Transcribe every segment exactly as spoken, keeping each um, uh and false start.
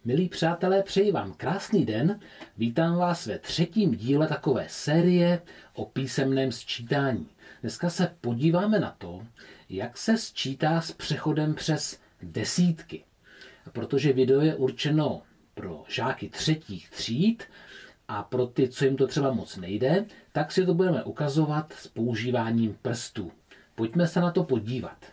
Milí přátelé, přeji vám krásný den. Vítám vás ve třetím díle takové série o písemném sčítání. Dneska se podíváme na to, jak se sčítá s přechodem přes desítky. A protože video je určeno pro žáky třetích tříd a pro ty, co jim to třeba moc nejde, tak si to budeme ukazovat s používáním prstů. Pojďme se na to podívat.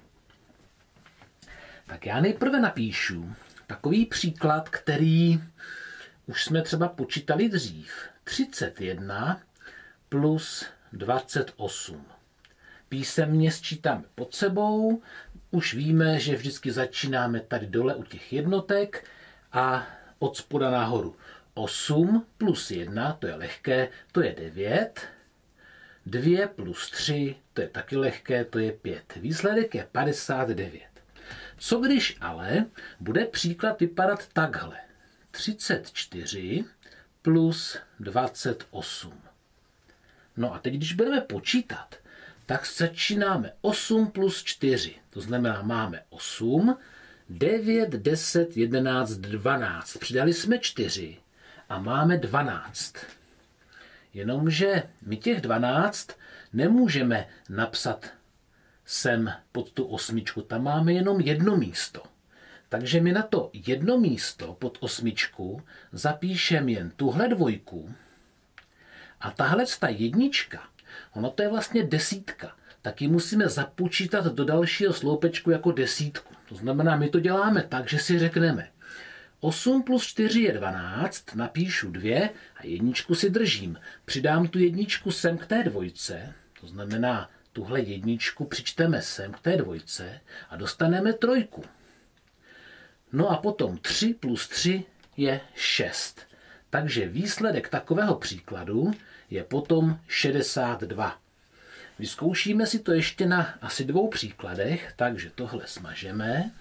Tak já nejprve napíšu takový příklad, který už jsme třeba počítali dřív. třicet jedna plus dvacet osm. Písemně sčítáme pod sebou. Už víme, že vždycky začínáme tady dole u těch jednotek a od spoda nahoru. osm plus jedna, to je lehké, to je devět. dva plus tři, to je taky lehké, to je pět. Výsledek je padesát devět. Co když ale bude příklad vypadat takhle? třicet čtyři plus dvacet osm. No a teď, když budeme počítat, tak začínáme osm plus čtyři. To znamená, máme osm, devět, deset, jedenáct, dvanáct. Přidali jsme čtyři a máme dvanáct. Jenomže my těch dvanáct nemůžeme napsat sem pod tu osmičku, tam máme jenom jedno místo. Takže my na to jedno místo pod osmičku zapíšeme jen tuhle dvojku a tahle ta jednička, ono to je vlastně desítka, tak ji musíme započítat do dalšího sloupečku jako desítku. To znamená, my to děláme tak, že si řekneme osm plus čtyři je dvanáct, napíšu dvě a jedničku si držím. Přidám tu jedničku sem k té dvojce, to znamená, tuhle jedničku přičteme sem k té dvojce a dostaneme trojku. No a potom tři plus tři je šest. Takže výsledek takového příkladu je potom šedesát dva. Vyzkoušíme si to ještě na asi dvou příkladech, takže tohle smažeme.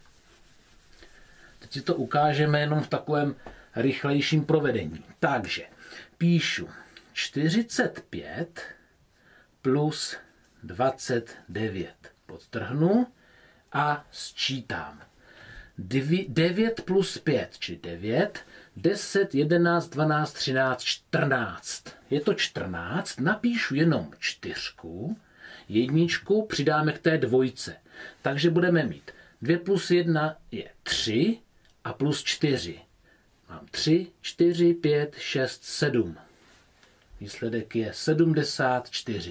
Teď si to ukážeme jenom v takovém rychlejším provedení. Takže píšu čtyřicet pět plus dvacet devět. Podtrhnu a sčítám. devět plus pět, čili devět, deset, jedenáct, dvanáct, třináct, čtrnáct. Je to čtrnáct, napíšu jenom čtyřku, jedničku přidáme k té dvojce. Takže budeme mít dva plus jedna je tři a plus čtyři. Mám tři, čtyři, pět, šest, sedm. Výsledek je sedmdesát čtyři.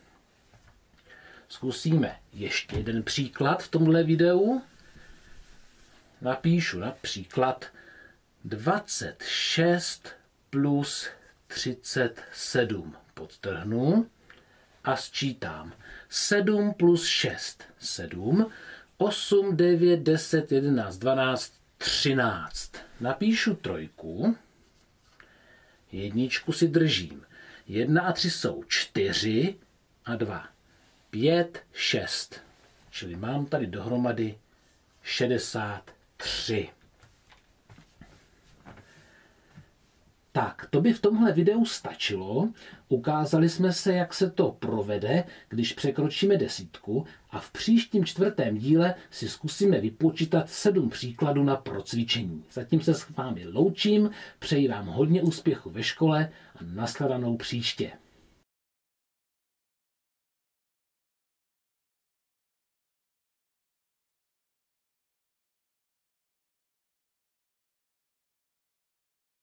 Zkusíme ještě jeden příklad v tomhle videu. Napíšu například dvacet šest plus třicet sedm. Podtrhnu a sčítám. sedm plus šest. sedm. osm, devět, deset, jedenáct, dvanáct, třináct. Napíšu trojku. Jedničku si držím. jedna a tři jsou čtyři a dva. pět, šest. Čili mám tady dohromady šedesát tři. Tak, to by v tomhle videu stačilo. Ukázali jsme se, jak se to provede, když překročíme desítku a v příštím čtvrtém díle si zkusíme vypočítat sedm příkladů na procvičení. Zatím se s vámi loučím, přeji vám hodně úspěchu ve škole a nashledanou příště.